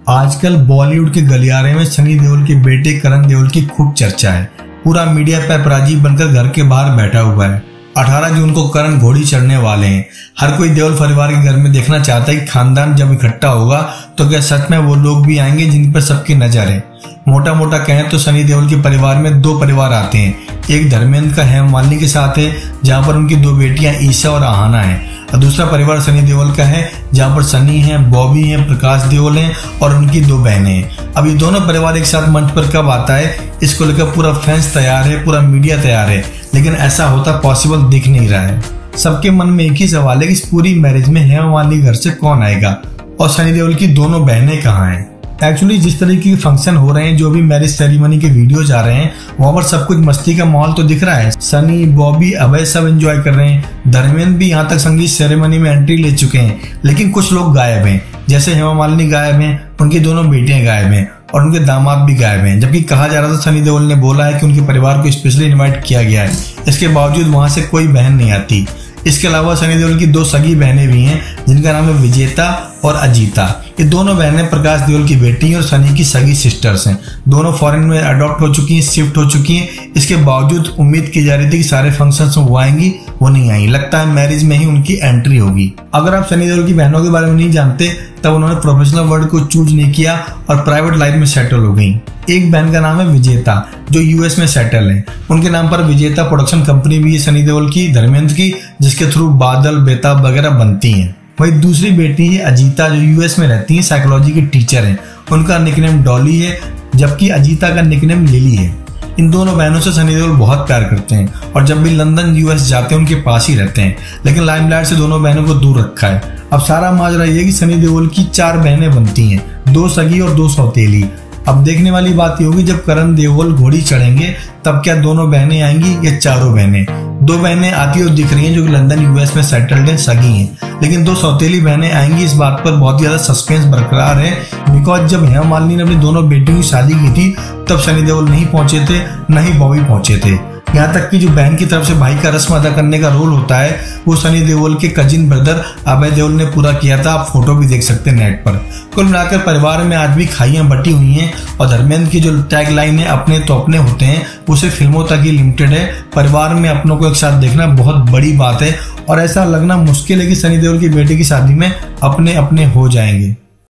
आजकल बॉलीवुड के गलियारे में सनी देओल के बेटे करण देओल की खूब चर्चा है। पूरा मीडिया पैपराजी बनकर घर के बाहर बैठा हुआ है। 18 जून को करण घोड़ी चढ़ने वाले हैं। हर कोई देओल परिवार के घर में देखना चाहता है कि खानदान जब इकट्ठा होगा तो क्या सच में वो लोग भी आएंगे जिन पर सबकी नजर है। मोटा मोटा कहें तो सनी देओल के परिवार में दो परिवार आते हैं। एक धर्मेंद्र का हेमा मालिनी के साथ है, जहां पर उनकी दो बेटियां ईशा और आहाना है, और दूसरा परिवार सनी देओल का है, जहां पर सनी है, बॉबी है, प्रकाश देओल है और उनकी दो बहनें हैं। अब ये दोनों परिवार एक साथ मंच पर कब आता है, इसको लेकर पूरा फैंस तैयार है, पूरा मीडिया तैयार है, लेकिन ऐसा होता पॉसिबल दिख नहीं रहा है। सबके मन में एक ही सवाल है कि इस पूरी मैरिज में हेमा मालिनी घर से कौन आएगा और सनी देओल की दोनों बहनें कहाँ हैं। एक्चुअली जिस तरीके के फंक्शन हो रहे हैं, जो भी मैरिज सेरेमनी के वीडियोज आ रहे हैं, वहां पर सब कुछ मस्ती का माहौल तो दिख रहा है। सनी, बॉबी, अभय सब एंजॉय कर रहे हैं। धर्मेंद्र भी यहाँ तक संगीत सेरेमनी में एंट्री ले चुके हैं, लेकिन कुछ लोग गायब हैं। जैसे हेमा मालिनी गायब हैं, उनकी दोनों बेटियां गायब हैं और उनके दामाद भी गायब हैं। जबकि कहा जा रहा था सनी देओल ने बोला है कि उनके परिवार को स्पेशली इन्वाइट किया गया है, इसके बावजूद वहां से कोई बहन नहीं आती। इसके अलावा सनी देओल की दो सगी बहनें भी हैं, जिनका नाम है विजेता और अजीता। ये दोनों बहनें प्रकाश देओल की बेटी और सनी की सगी सिस्टर्स हैं। दोनों फॉरेन में अडॉप्ट हो चुकी हैं, शिफ्ट हो चुकी हैं। इसके बावजूद उम्मीद की जा रही थी कि सारे फंक्शंस में वो आएंगी, वो नहीं आई। लगता है मैरिज में ही उनकी एंट्री होगी। अगर आप सनी देओल की बहनों के बारे में नहीं जानते, तब उन्होंने प्रोफेशनल वर्ल्ड को चूज नहीं किया और प्राइवेट लाइफ में सेटल हो गई। एक बहन का नाम है विजेता, जो यूएस में सेटल है। उनके नाम पर विजेता प्रोडक्शन कंपनी भी है सनी देओल की, धर्मेंद्र की, जिसके थ्रू बादल, बेताब वगैरह बनती हैं। वही दूसरी बेटी है अजीता, जो यूएस में रहती है, साइकोलॉजी की टीचर है। उनका निकनेम डॉली है, जबकि अजीता का निकनेम लिली है। इन दोनों बहनों से सनी देओल बहुत प्यार करते हैं और जब भी लंदन यूएस जाते हैं उनके पास ही रहते हैं, लेकिन लाइमलाइट से दोनों बहनों को दूर रखा है। अब सारा माजरा ये कि सनी देओल की 4 बहनें बनती हैं, 2 सगी और 2 सौतेली। अब देखने वाली बात ये होगी, जब करण देओल घोड़ी चढ़ेंगे तब क्या दोनों बहनें आएंगी या चारों बहनें। 2 बहनें आती हुई दिख रही हैं जो कि लंदन यूएस में सेटल्ड हैं, सगी हैं, लेकिन 2 सौतेली बहनें आएंगी, इस बात पर बहुत ज्यादा सस्पेंस बरकरार है। बिकॉज जब हेमा मालिनी ने अपनी दोनों बेटियों की शादी की थी, तब सनी देओल नहीं पहुंचे थे, न ही बॉबी पहुंचे थे। यहाँ तक कि जो बहन की तरफ से भाई का रस्म अदा करने का रोल होता है, वो सनी देओल के कजिन ब्रदर अभय देओल ने पूरा किया था। आप फोटो भी देख सकते हैं नेट पर। कुल मिलाकर परिवार में आज भी खाइयां बटी हुई हैं और धर्मेंद्र की जो टैग लाइन है, अपने तो अपने होते हैं, वो सिर्फ फिल्मों तक ही लिमिटेड है। परिवार में अपनों को एक साथ देखना बहुत बड़ी बात है और ऐसा लगना मुश्किल है कि सनी देओल की बेटे की शादी में अपने अपने हो जाएंगे।